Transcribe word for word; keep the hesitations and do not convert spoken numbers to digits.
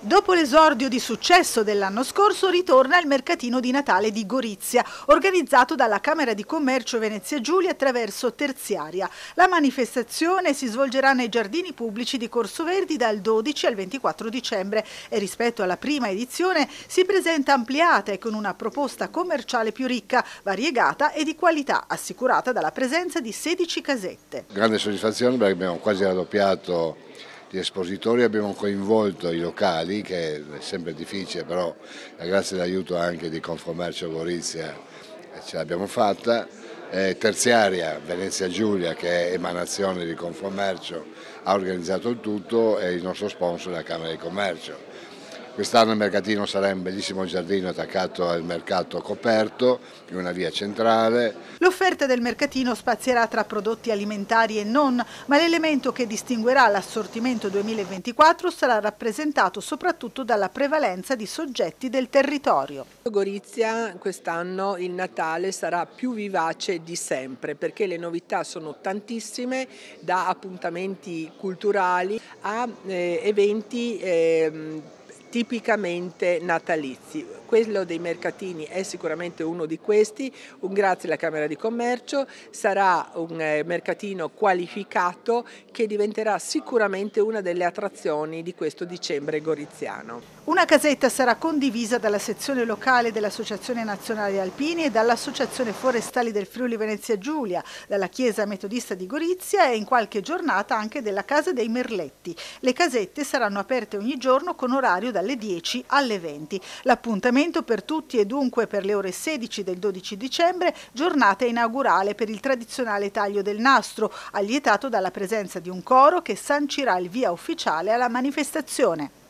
Dopo l'esordio di successo dell'anno scorso ritorna il mercatino di Natale di Gorizia, organizzato dalla Camera di Commercio Venezia Giulia attraverso Terziaria. La manifestazione si svolgerà nei giardini pubblici di Corso Verdi dal dodici al ventiquattro dicembre e rispetto alla prima edizione si presenta ampliata e con una proposta commerciale più ricca, variegata e di qualità, assicurata dalla presenza di sedici casette. Grande soddisfazione perché abbiamo quasi raddoppiato gli espositori, abbiamo coinvolto i locali, che è sempre difficile, però grazie all'aiuto anche di Confcommercio Gorizia ce l'abbiamo fatta. Eh, Terziaria, Venezia Giulia, che è emanazione di Confcommercio, ha organizzato il tutto e il nostro sponsor è la Camera di Commercio. Quest'anno il mercatino sarà in un bellissimo giardino attaccato al mercato coperto, in una via centrale. L'offerta del mercatino spazierà tra prodotti alimentari e non, ma l'elemento che distinguerà l'assortimento duemilaventiquattro sarà rappresentato soprattutto dalla prevalenza di soggetti del territorio. Gorizia quest'anno il Natale sarà più vivace di sempre perché le novità sono tantissime, da appuntamenti culturali a eh, eventi eh, tipicamente natalizi. Quello dei mercatini è sicuramente uno di questi, un grazie alla Camera di Commercio, sarà un mercatino qualificato che diventerà sicuramente una delle attrazioni di questo dicembre goriziano. Una casetta sarà condivisa dalla sezione locale dell'Associazione Nazionale Alpini e dall'Associazione Forestali del Friuli Venezia Giulia, dalla Chiesa Metodista di Gorizia e in qualche giornata anche della Casa dei Merletti. Le casette saranno aperte ogni giorno con orario dalle dieci alle venti. L'appuntamento per tutti e dunque per le ore sedici del dodici dicembre, giornata inaugurale per il tradizionale taglio del nastro, allietato dalla presenza di un coro che sancirà il via ufficiale alla manifestazione.